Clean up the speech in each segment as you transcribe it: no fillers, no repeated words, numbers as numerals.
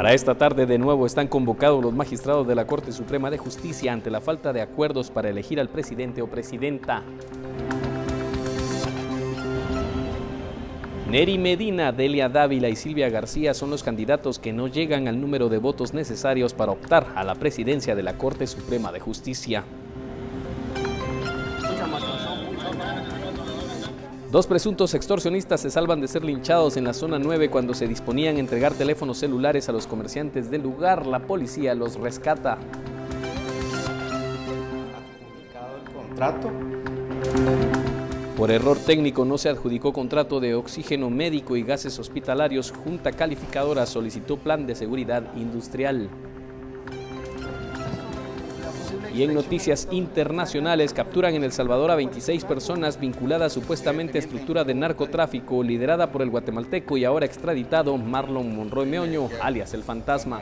Para esta tarde de nuevo están convocados los magistrados de la Corte Suprema de Justicia ante la falta de acuerdos para elegir al presidente o presidenta. Neri Medina, Delia Dávila y Silvia García son los candidatos que no llegan al número de votos necesarios para optar a la presidencia de la Corte Suprema de Justicia. Dos presuntos extorsionistas se salvan de ser linchados en la zona 9 cuando se disponían a entregar teléfonos celulares a los comerciantes del lugar. La policía los rescata. Por error técnico no se adjudicó contrato de oxígeno médico y gases hospitalarios. Junta Calificadora solicitó plan de seguridad industrial. Y en noticias internacionales, capturan en El Salvador a 26 personas vinculadas supuestamente a estructura de narcotráfico liderada por el guatemalteco y ahora extraditado Marlon Monroy Meoño, alias El Fantasma.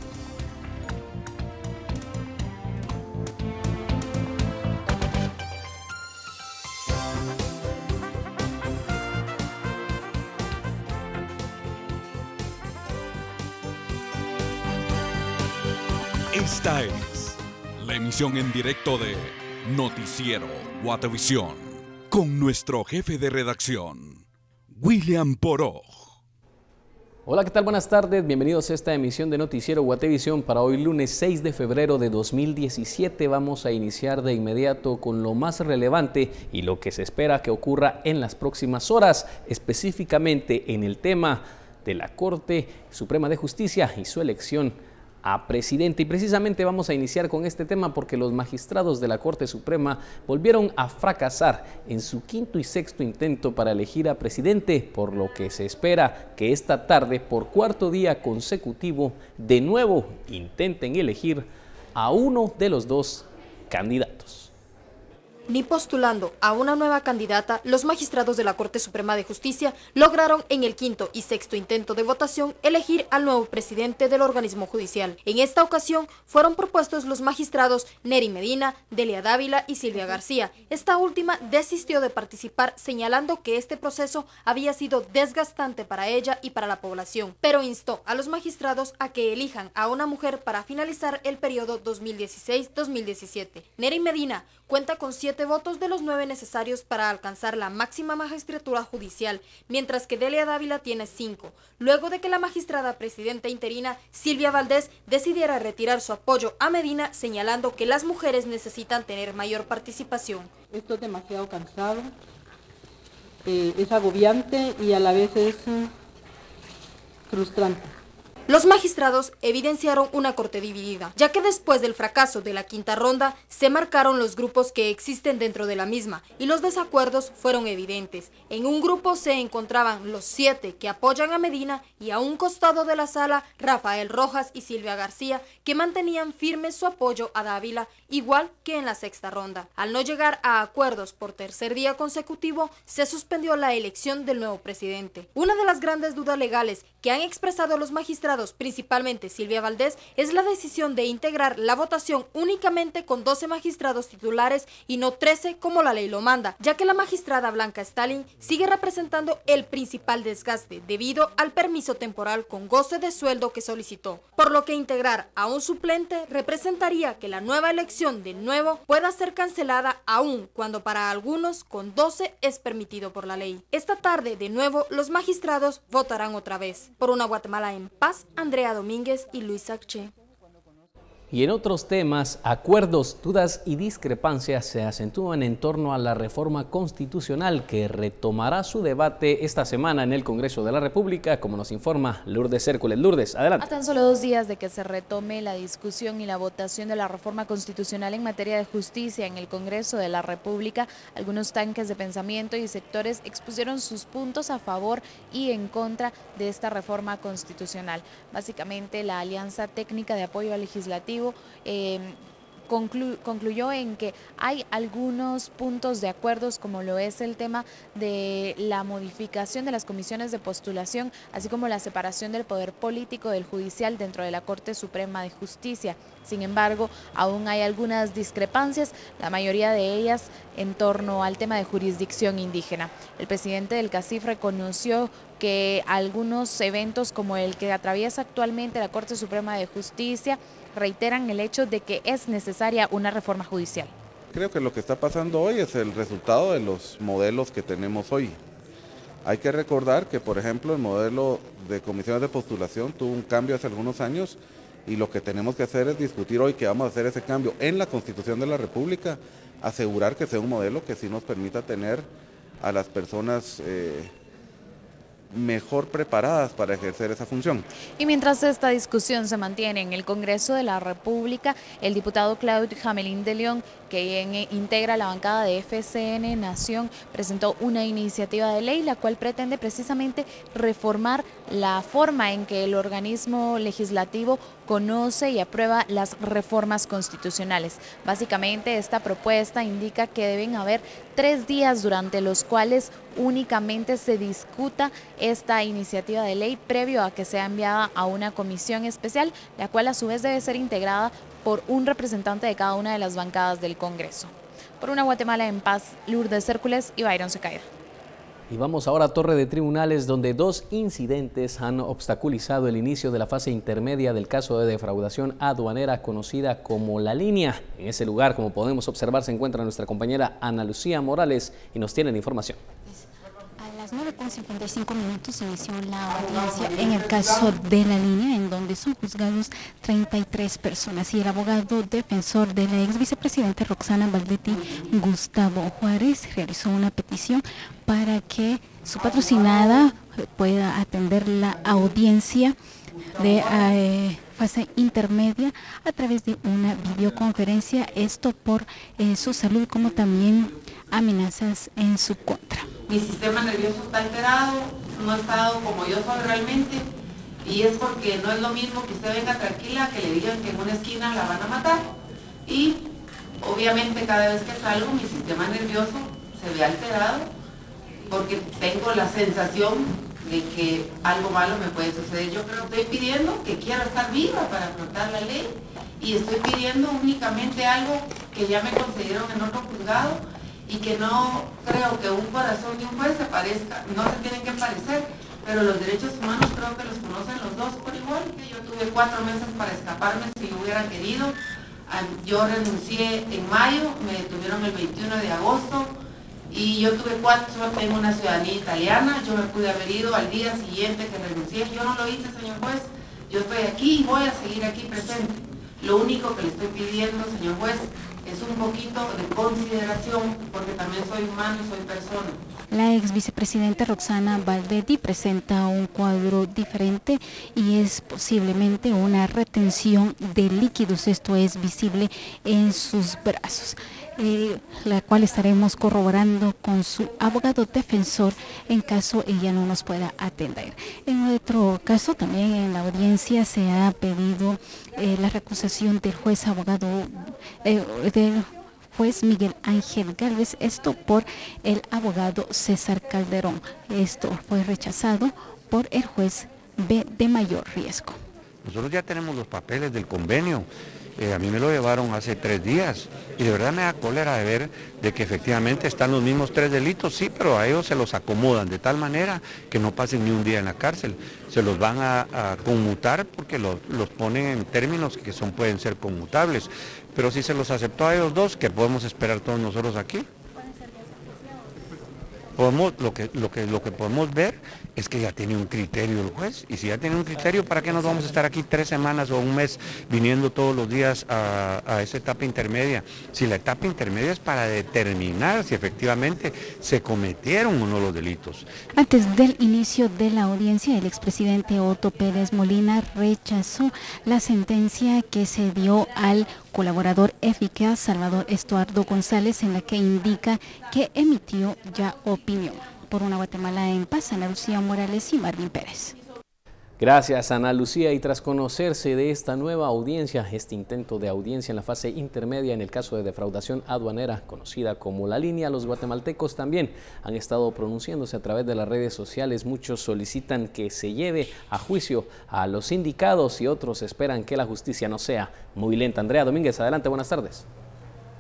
Esta es la emisión en directo de Noticiero Guatevisión con nuestro jefe de redacción, William Poroj. Hola, ¿qué tal? Buenas tardes, bienvenidos a esta emisión de Noticiero Guatevisión para hoy lunes 6 de febrero de 2017. Vamos a iniciar de inmediato con lo más relevante y lo que se espera que ocurra en las próximas horas, específicamente en el tema de la Corte Suprema de Justicia y su elección a presidente. Y precisamente vamos a iniciar con este tema porque los magistrados de la Corte Suprema volvieron a fracasar en su quinto y sexto intento para elegir a presidente, por lo que se espera que esta tarde, por cuarto día consecutivo, de nuevo intenten elegir a uno de los dos candidatos. Ni postulando a una nueva candidata, los magistrados de la Corte Suprema de Justicia lograron en el quinto y sexto intento de votación elegir al nuevo presidente del organismo judicial. En esta ocasión fueron propuestos los magistrados Neri Medina, Delia Dávila y Silvia García. Esta última desistió de participar, señalando que este proceso había sido desgastante para ella y para la población, pero instó a los magistrados a que elijan a una mujer para finalizar el periodo 2016-2017. Neri Medina cuenta con 7 votos de los 9 necesarios para alcanzar la máxima magistratura judicial, mientras que Delia Dávila tiene 5, luego de que la magistrada presidenta interina Silvia Valdés decidiera retirar su apoyo a Medina, señalando que las mujeres necesitan tener mayor participación. Esto es demasiado cansado, es agobiante y a la vez es frustrante. Los magistrados evidenciaron una corte dividida, ya que después del fracaso de la quinta ronda se marcaron los grupos que existen dentro de la misma y los desacuerdos fueron evidentes. En un grupo se encontraban los 7 que apoyan a Medina y a un costado de la sala Rafael Rojas y Silvia García, que mantenían firme su apoyo a Dávila, igual que en la sexta ronda. Al no llegar a acuerdos por tercer día consecutivo, se suspendió la elección del nuevo presidente. Una de las grandes dudas legales que han expresado los magistrados, principalmente Silvia Valdés, es la decisión de integrar la votación únicamente con 12 magistrados titulares y no 13 como la ley lo manda, ya que la magistrada Blanca Stalin sigue representando el principal desgaste debido al permiso temporal con goce de sueldo que solicitó, por lo que integrar a un suplente representaría que la nueva elección del nuevo pueda ser cancelada, aún cuando para algunos con 12 es permitido por la ley. Esta tarde de nuevo los magistrados votarán otra vez. Por una Guatemala en paz, Andrea Domínguez y Luis Sacché. Y en otros temas, acuerdos, dudas y discrepancias se acentúan en torno a la reforma constitucional que retomará su debate esta semana en el Congreso de la República, como nos informa Lourdes Cércules. Lourdes, adelante. A tan solo 2 días de que se retome la discusión y la votación de la reforma constitucional en materia de justicia en el Congreso de la República, algunos tanques de pensamiento y sectores expusieron sus puntos a favor y en contra de esta reforma constitucional. Básicamente, la Alianza Técnica de Apoyo Legislativo concluyó en que hay algunos puntos de acuerdos, como lo es el tema de la modificación de las comisiones de postulación, así como la separación del poder político del judicial dentro de la Corte Suprema de Justicia. Sin embargo, aún hay algunas discrepancias, la mayoría de ellas en torno al tema de jurisdicción indígena. El presidente del CACIF reconoció que algunos eventos como el que atraviesa actualmente la Corte Suprema de Justicia reiteran el hecho de que es necesaria una reforma judicial. Creo que lo que está pasando hoy es el resultado de los modelos que tenemos hoy. Hay que recordar que, por ejemplo, el modelo de comisiones de postulación tuvo un cambio hace algunos años y lo que tenemos que hacer es discutir hoy que vamos a hacer ese cambio en la Constitución de la República, asegurar que sea un modelo que sí nos permita tener a las personas mejor preparadas para ejercer esa función. Y mientras esta discusión se mantiene en el Congreso de la República, el diputado Claudio Jamelín de León, que integra la bancada de FCN Nación, presentó una iniciativa de ley la cual pretende precisamente reformar la forma en que el organismo legislativo conoce y aprueba las reformas constitucionales. Básicamente esta propuesta indica que deben haber 3 días durante los cuales únicamente se discuta esta iniciativa de ley previo a que sea enviada a una comisión especial, la cual a su vez debe ser integrada por un representante de cada una de las bancadas del Congreso. Por una Guatemala en paz, Lourdes Cércules y Byron Secaida. Y vamos ahora a Torre de Tribunales, donde 2 incidentes han obstaculizado el inicio de la fase intermedia del caso de defraudación aduanera conocida como La Línea. En ese lugar, como podemos observar, se encuentra nuestra compañera Ana Lucía Morales y nos tiene la información. A las 9:55 inició la audiencia en el caso de La Línea, en donde son juzgados 33 personas, y el abogado defensor de la ex vicepresidenta Roxana Baldetti, Gustavo Juárez, realizó una petición para que su patrocinada pueda atender la audiencia de fase intermedia a través de una videoconferencia, esto por su salud como también amenazas en su contra. Mi sistema nervioso está alterado, no he estado como yo soy realmente, y es porque no es lo mismo que usted venga tranquila que le digan que en una esquina la van a matar. Y obviamente cada vez que salgo mi sistema nervioso se ve alterado porque tengo la sensación de que algo malo me puede suceder. Yo creo que estoy pidiendo que quiero estar viva para afrontar la ley, y estoy pidiendo únicamente algo que ya me concedieron en otro juzgado, y que no creo que un corazón de un juez se parezca, no se tienen que parecer, pero los derechos humanos creo que los conocen los dos por igual. Que yo tuve 4 meses para escaparme si hubiera querido. Yo renuncié en mayo, me detuvieron el 21 de agosto y yo tuve 4, tengo una ciudadanía italiana, yo me pude haber ido al día siguiente que renuncié. Yo no lo hice, señor juez, yo estoy aquí y voy a seguir aquí presente. Lo único que le estoy pidiendo, señor juez, es un poquito de consideración, porque también soy humano y soy persona. La ex vicepresidenta Roxana Baldetti presenta un cuadro diferente y es posiblemente una retención de líquidos, esto es visible en sus brazos, la cual estaremos corroborando con su abogado defensor en caso ella no nos pueda atender. En otro caso, también en la audiencia se ha pedido la recusación del juez abogado del juez Miguel Ángel Gálvez, esto por el abogado César Calderón. Esto fue rechazado por el juez B de mayor riesgo. Nosotros ya tenemos los papeles del convenio. A mí me lo llevaron hace 3 días y de verdad me da cólera de ver de que efectivamente están los mismos 3 delitos, sí, pero a ellos se los acomodan de tal manera que no pasen ni un día en la cárcel. Se los van a conmutar porque los ponen en términos que pueden ser conmutables. Pero si se los aceptó a ellos 2, ¿qué podemos esperar todos nosotros aquí? Lo que podemos ver es que ya tiene un criterio el juez, y si ya tiene un criterio, ¿para qué nos vamos a estar aquí 3 semanas o un mes viniendo todos los días a esa etapa intermedia? Si la etapa intermedia es para determinar si efectivamente se cometieron o no los delitos. Antes del inicio de la audiencia, el expresidente Otto Pérez Molina rechazó la sentencia que se dio al colaborador eficaz Salvador Estuardo González, en la que indica que emitió ya opinión. Por una Guatemala en paz, Ana Lucía Morales y Marvin Pérez. Gracias, Ana Lucía. Y tras conocerse de esta nueva audiencia, este intento de audiencia en la fase intermedia en el caso de defraudación aduanera, conocida como La Línea, los guatemaltecos también han estado pronunciándose a través de las redes sociales. Muchos solicitan que se lleve a juicio a los sindicados y otros esperan que la justicia no sea muy lenta. Andrea Domínguez, adelante, buenas tardes.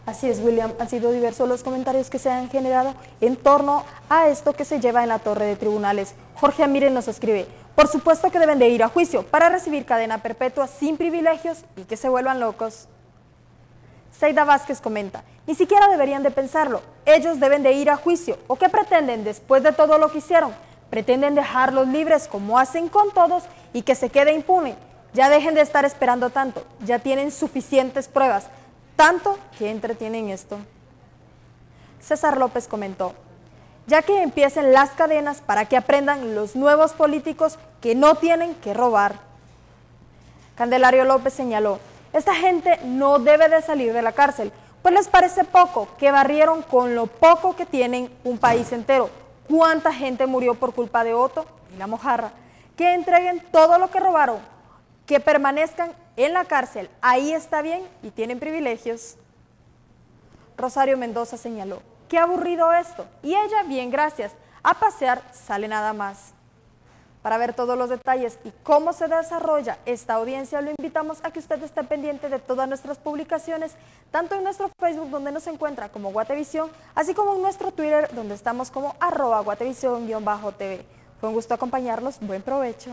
Así es, William, han sido diversos los comentarios que se han generado en torno a esto que se lleva en la torre de tribunales. Jorge Amírez nos escribe: por supuesto que deben de ir a juicio para recibir cadena perpetua sin privilegios y que se vuelvan locos. Seida Vázquez comenta: ni siquiera deberían de pensarlo, ellos deben de ir a juicio. ¿O qué pretenden después de todo lo que hicieron? Pretenden dejarlos libres como hacen con todos y que se quede impune. Ya dejen de estar esperando tanto, ya tienen suficientes pruebas, tanto que entretienen esto. César López comentó: ya que empiecen las cadenas para que aprendan los nuevos políticos que no tienen que robar. Candelario López señaló: esta gente no debe de salir de la cárcel, pues les parece poco que barrieron con lo poco que tienen un país entero. ¿Cuánta gente murió por culpa de Otto y la mojarra? Que entreguen todo lo que robaron, que permanezcan en la cárcel, ahí está bien y tienen privilegios. Rosario Mendoza señaló: qué aburrido esto, y ella, bien, gracias, a pasear sale nada más. Para ver todos los detalles y cómo se desarrolla esta audiencia, lo invitamos a que usted esté pendiente de todas nuestras publicaciones, tanto en nuestro Facebook, donde nos encuentra como Guatevisión, así como en nuestro Twitter, donde estamos como @Guatevisión_TV. Fue un gusto acompañarlos, buen provecho.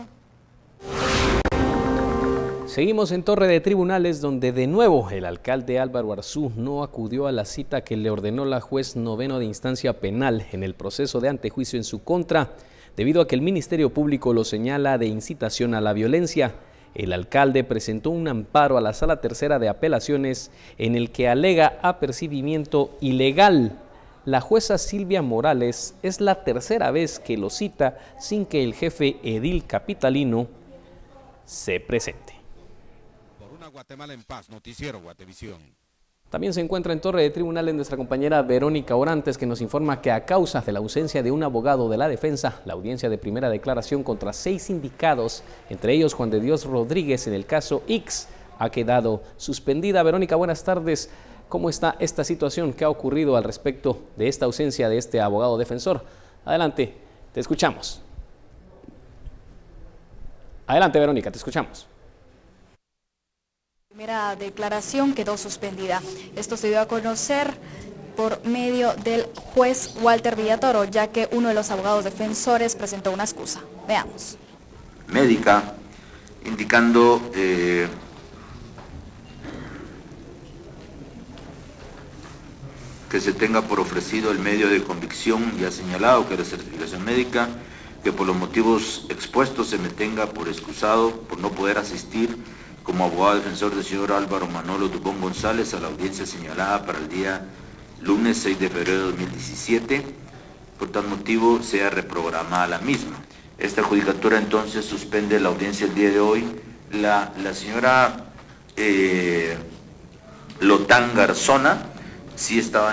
Seguimos en Torre de Tribunales, donde de nuevo el alcalde Álvaro Arzú no acudió a la cita que le ordenó la juez noveno de instancia penal en el proceso de antejuicio en su contra, debido a que el Ministerio Público lo señala de incitación a la violencia. El alcalde presentó un amparo a la Sala Tercera de Apelaciones en el que alega apercibimiento ilegal. La jueza Silvia Morales es la tercera vez que lo cita sin que el jefe edil capitalino se presente. Por una Guatemala en paz, Noticiero Guatevisión. También se encuentra en Torre de Tribunales nuestra compañera Verónica Orantes, que nos informa que a causa de la ausencia de un abogado de la defensa, la audiencia de primera declaración contra 6 indicados, entre ellos Juan de Dios Rodríguez en el caso X, ha quedado suspendida. Verónica, buenas tardes. ¿Cómo está esta situación? ¿Qué ha ocurrido al respecto de esta ausencia de este abogado defensor? Adelante, te escuchamos. Adelante, Verónica, te escuchamos. Primera declaración quedó suspendida. Esto se dio a conocer por medio del juez Walter Villatoro, ya que uno de los abogados defensores presentó una excusa. Veamos. Médica, indicando que se tenga por ofrecido el medio de convicción ya señalado, que es la certificación médica, que por los motivos expuestos se me tenga por excusado por no poder asistir como abogado defensor del señor Álvaro Manolo Dubón González a la audiencia señalada para el día lunes 6 de febrero de 2017, por tal motivo sea reprogramada la misma. Esta judicatura entonces suspende la audiencia el día de hoy. La señora Lotán Garzona sí estaba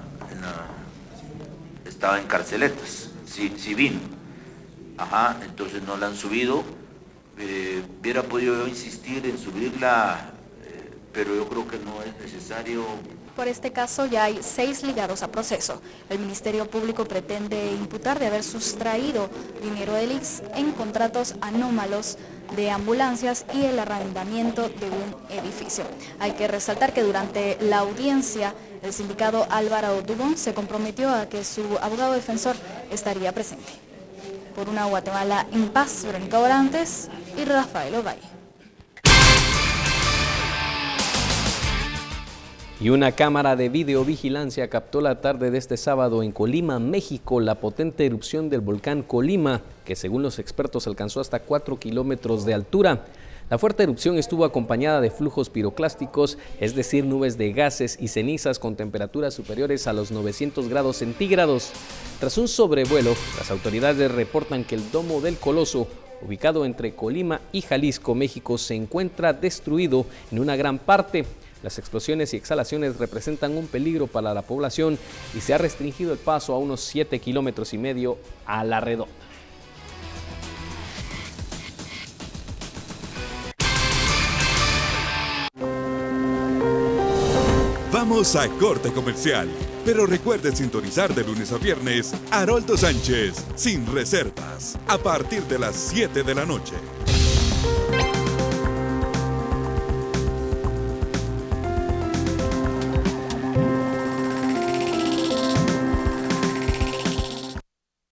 estaba en carceletas, sí vino. Ajá, entonces no la han subido. Hubiera podido yo insistir en subirla, pero yo creo que no es necesario. Por este caso ya hay 6 ligados a proceso. El Ministerio Público pretende imputar de haber sustraído dinero del IX en contratos anómalos de ambulancias y el arrendamiento de un edificio. Hay que resaltar que durante la audiencia el sindicado Álvaro Dubón se comprometió a que su abogado defensor estaría presente. Por una Guatemala en paz, Verónica Orantes y Rafael Ovalle. Y una cámara de videovigilancia captó la tarde de este sábado en Colima, México, la potente erupción del volcán Colima, que según los expertos alcanzó hasta 4 kilómetros de altura. La fuerte erupción estuvo acompañada de flujos piroclásticos, es decir, nubes de gases y cenizas con temperaturas superiores a los 900 grados centígrados. Tras un sobrevuelo, las autoridades reportan que el domo del Coloso, ubicado entre Colima y Jalisco, México, se encuentra destruido en una gran parte. Las explosiones y exhalaciones representan un peligro para la población y se ha restringido el paso a unos 7,5 kilómetros a la redonda. Vamos a corte comercial, pero recuerde sintonizar de lunes a viernes Haroldo Sánchez, sin reservas, a partir de las 7 de la noche.